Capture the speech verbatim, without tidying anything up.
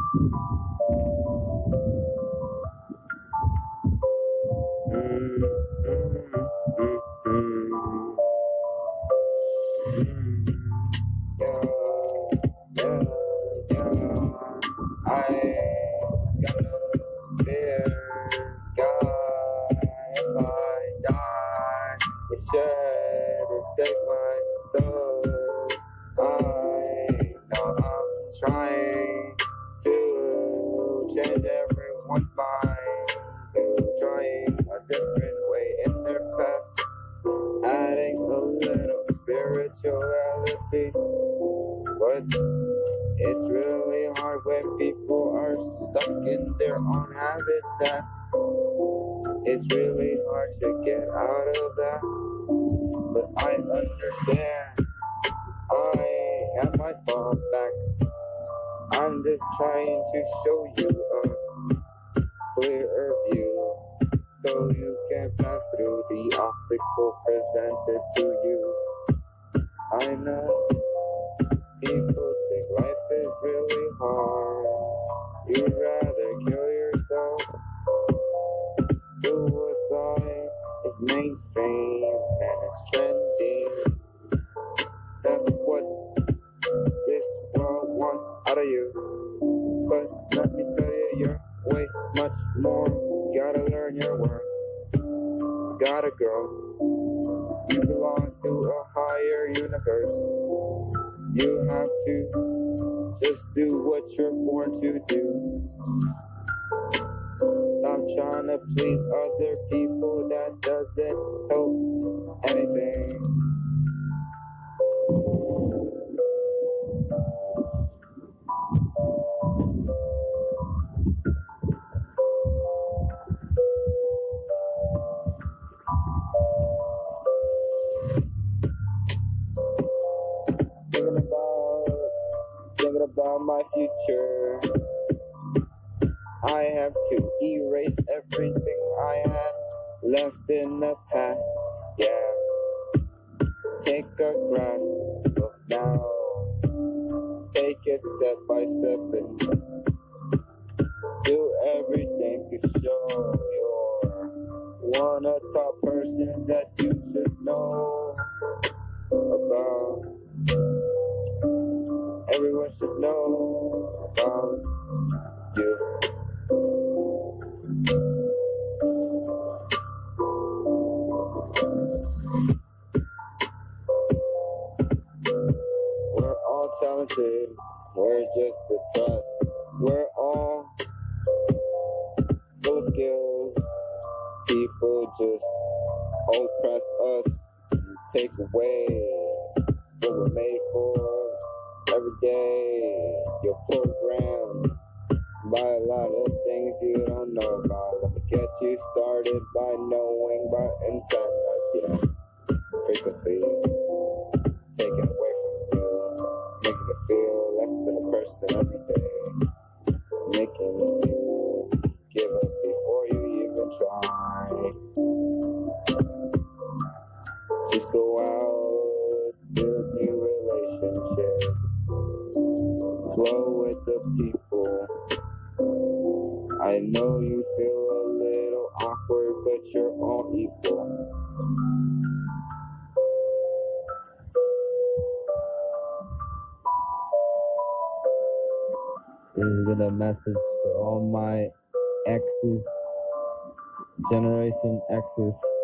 I got no fear, God, if I die, it should take my soul. I know I'm trying to change everyone's mind, to trying a different way in their path, adding a little spirituality, but it's really hard when people are stuck in their own habitats. It's really hard to get out of that, but I understand. I have my fallbacks. I'm just trying to show you a clearer view, so you can pass through the obstacle presented to you. I know people think life is really hard. You'd rather kill yourself. Suicide is mainstream and it's trending. That's what this world wants out of you. But let me tell you, you're way much more. You gotta learn your worth. You gotta grow. You belong to a higher universe. You have to just do what you're born to do. Stop trying to please other people. That doesn't help anything. Thinking about, thinking about my future. I have to erase everything I had left in the past. Yeah. Take a grasp of now. Take it step by step and do everything to show you're one of the top persons that you should know about. Everyone should know about you. We're all talented, we're just the trust. We're all full of skills. People just oppress us and take away what we're made for. Every day you're programmed by a lot of things you don't know about. Let me get you started by knowing about antennas, yeah. Frequencies taken away from you, making you feel less than a person every day, making you give up before you even try. Just go out, build new relationships, flow with the people. I know you feel a little awkward, but you're all equal. This is a message for all my exes, Generation X's.